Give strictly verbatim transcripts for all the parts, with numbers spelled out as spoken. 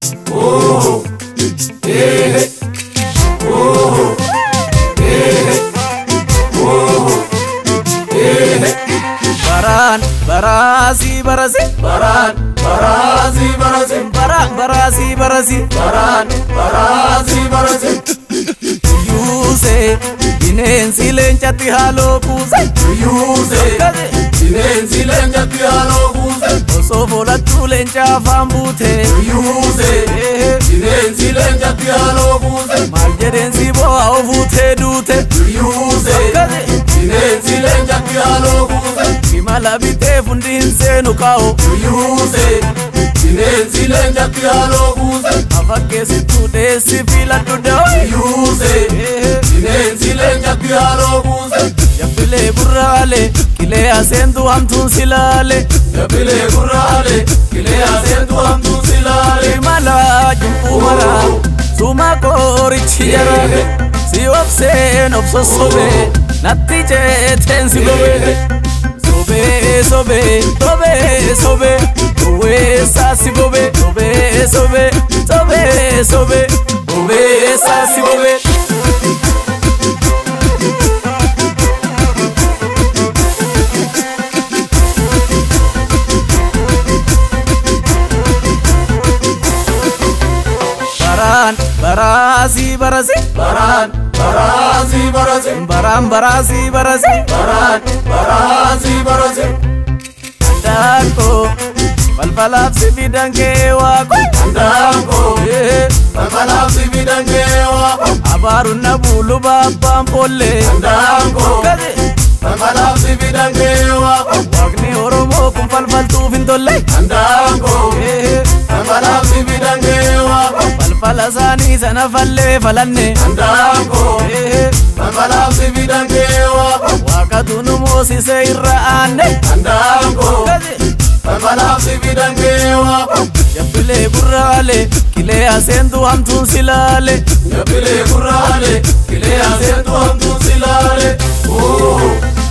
Oh, eh, oh, eh, oh, eh. Baraan Baraasii Baraasii Baraan Baraasii Baraasii Baraan Baraasii Baraasii Baraan Baraasii Baraasii Yuuse bineensi leencatti haaloo kuuse Yuuse bineensi leencatti haaloo kuuse osoo foolattuu leenca afaan buute Yuuse bineensi leencatti haaloo kuuse maal jedheensi bo'aa ofuutee duute Yuuse bineensi leencatti haaloo kuuse imala bitee fundi hin seenu kaa'o Yuuse bineensi leencatti haaloo kuuse afakkeessittuu dheessi filadhu da'o Yuuse bineensi leencatti haaloo kuuse Yabbilee gurraalee kilee aseentu hamtuun silaale Yabbilee gurraalee kilee aseentu hamtuun silaale imala jubbuu maraa suma koorichi jara si obseen obsosobee natti jeeteen si gobee sobee sobee sobee sobee oweessaa si gobee sobee sobee sobee sobee oweessaa si gobee. Baraan Baraasii Baraasii Baraan Baraasii Baraasii Baraan Baraasii Baraasii Baraan Baraasii Baraasii Daakoo balbalaaf si fidan kee waaqo Daakoo balbalaaf si fidan kee waaqo abaaruun na buulu baabbaan pollee Daakoo balbalaaf si fidan kee waaqo waaqni Oromoo kun falfaltuuf hin tolle Daakoo balbalaaf si fidan kee waaqo balbala isaanii sana fallee falanne Daakoo balbalaaf si fidan kee waaqo waaqatu nu moosisee irra aanne Daakoo balbalaaf si fidan kee waaqo Yabbilee gurraalee kilee aseentu hamtuun silaale Yabbilee gurraalee kilee aseentu hamtuun silaale Oh,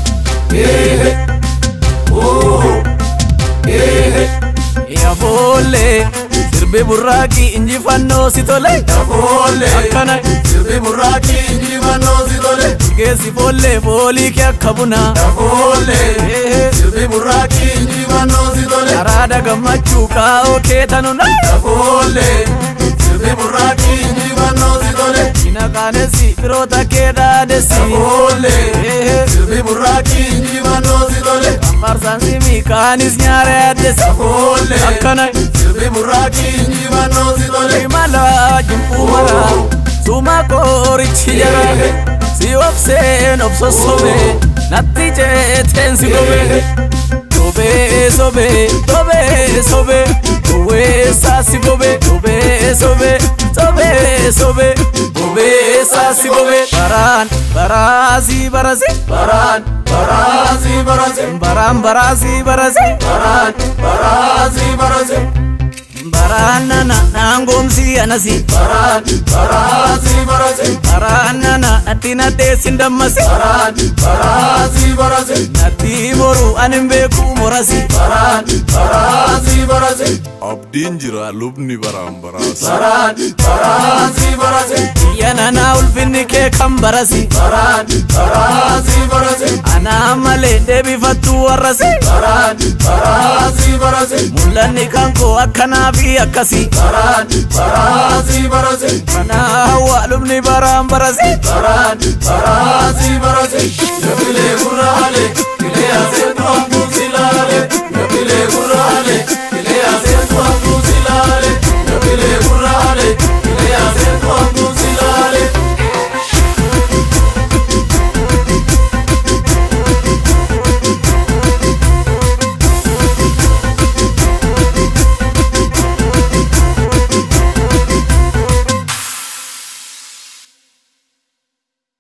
eh, oh, eh. Yaboolee sirbi burraaqii injifannoo si tole Yaboolee akkana sirbi burraaqii injifannoo si tole geessi foollee foolii kee akka bunaa Yaboolee sirbi burraaqii injifannoo si tole araada gammachuu kaa'oo kee tanuna Yaboolee sirbi burraaqii injifannoo si tole ina qaanessi firoota kee dhaadessi Yaboolee sirbi burraaqii injifannoo si tole Kambarsaan simii kaanis nyaara yaadessi Yaboolee akkana sirbi burraaqii injifannoo si tole imala jubbuu maraa suma koorichi jara si obseen obsosobee natti jeeteen si gobee sobee sobee sobee sobee oweessaa si gobee sobee sobee sobee sobee oweessaa si gobee Baraan Baraasii Baraasii Baraan Baraasii Baraasii Baraan Baraasii Baraasii Baraan Baraasii Baraasii Baraan nana naangomsi anasi Baraan Baraasii Baraasii Baraan nana natti nadheessin dammasi Baraan Baraasii Baraasii natti moru anin beeku morasi Baraan Baraasii Baraasii Abdiin jira lubni Baraan Baraasii Baraan Baraasii Baraasii biyya nanaa ulfinni kee kan barasi Baraan Baraasii Baraasii anaa malee deebifattuu warrasi Baraan Baraasii Baraasii mul'anni kan koo akkanaa fi akkasi Baraan Baraasii Baraasii kanaa hawaa lubni Baraan Baraasii Baraan Baraasii Baraasii Yabbilee